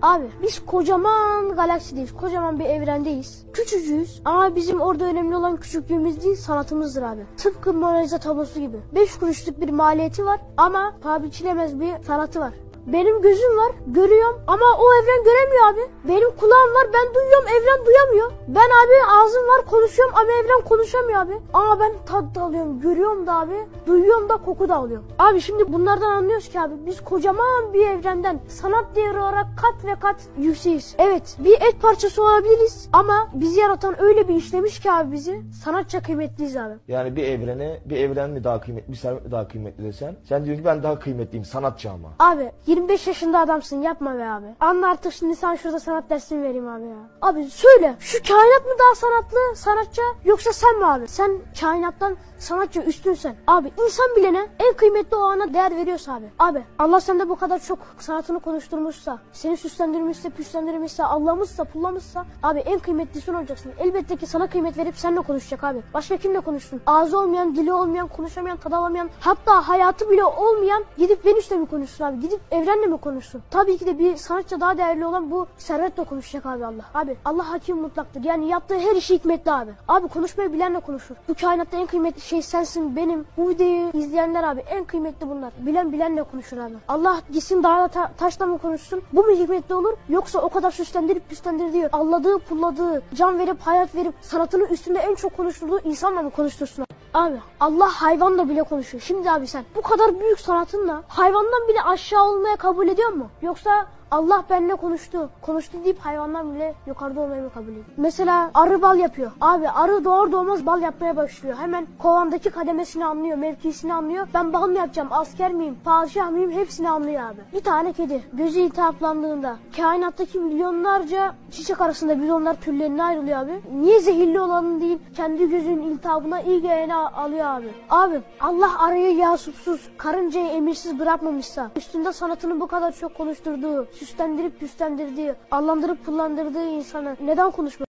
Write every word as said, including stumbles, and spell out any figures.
Abi biz kocaman galaksideyiz. Kocaman bir evrendeyiz. Küçücüğüz ama bizim orada önemli olan küçüklüğümüz değil, sanatımızdır abi. Tıpkı Mona Lisa tablosu gibi. beş kuruşluk bir maliyeti var ama paha biçilemez bir sanatı var. Benim gözüm var, görüyorum ama o evren göremiyor abi. Benim kulağım var, ben duyuyorum, evren duyamıyor. Ben abi ağzım var, konuşuyorum ama evren konuşamıyor abi. Ama ben tat da alıyorum, görüyorum da abi, duyuyorum da, koku da alıyorum. Abi şimdi bunlardan anlıyoruz ki abi biz kocaman bir evrenden sanat değeri olarak kat ve kat yükseğiz. Evet, bir et parçası olabiliriz ama bizi yaratan öyle bir işlemiş ki abi bizi, sanatça kıymetliyiz abi. Yani bir evrene, bir evren mi daha kıymetli, bir servet mi daha kıymetli desen, sen diyorsun ki ben daha kıymetliyim, sanatçı ama. Abi yirmi beş yaşında adamsın, yapma be abi. Anla artık, şimdi sen şurada sanat dersini vereyim abi ya. Abi söyle, şu kainat mı daha sanatlı, sanatçı, yoksa sen mi abi? Sen kainattan sanatçı üstünsen. Abi insan bilene, en kıymetli o ana değer veriyorsa abi. Abi Allah sende bu kadar çok sanatını konuşturmuşsa, seni süslendirmişse, püslendirmişse, Allah'ımızsa, pullamışsa abi en kıymetlisin olacaksın. Elbette ki sana kıymet verip seninle konuşacak abi. Başka kimle konuşsun? Ağzı olmayan, dili olmayan, konuşamayan, tadı alamayan, hatta hayatı bile olmayan gidip Venüs'le mi konuşsun abi? Gidip evrenle mi konuşsun? Tabii ki de bir sanatçı daha değerli olan bu servetle konuşacak abi Allah. Abi Allah hakim mutlaktır. Yani yaptığı her işi hikmetli abi. Abi konuşmayı bilenle konuşur. Bu kainatta en kıymetli şey sensin, benim. Bu videoyu izleyenler abi en kıymetli bunlar. Bilen bilenle konuşur abi. Allah gitsin dağla ta taşla mı konuşsun? Bu mu hikmetli olur? Yoksa o kadar süslendirip püslendirdiği, alladığı, pulladığı, can verip, hayat verip, sanatının üstünde en çok konuşturduğu insanla mı konuştursun? Abi Allah hayvanla bile konuşuyor. Şimdi abi sen bu kadar büyük sanatınla hayvandan bile aşağı olmaya kabul ediyor mu? Yoksa Allah benimle konuştu, konuştu deyip hayvanlar bile yukarıda olmayı mı kabul ediyor? Mesela arı bal yapıyor. Abi arı doğar doğmaz bal yapmaya başlıyor. Hemen kovandaki kademesini anlıyor, mevkisini anlıyor. Ben bal mı yapacağım, asker miyim, padişah mıyım, hepsini anlıyor abi. Bir tane kedi gözü iltihaplandığında kainattaki milyonlarca çiçek arasında milyonlar türlerine ayrılıyor abi. Niye zehirli olanı değil, kendi gözünün iltihabına iyi geleni alıyor abi. Abi Allah arıyı yasupsuz, karıncayı emirsiz bırakmamışsa, üstünde sanatını bu kadar çok konuşturduğu, süslendirip püslendirdiği, allandırıp pullandırdığı insanı neden konuşmuyor?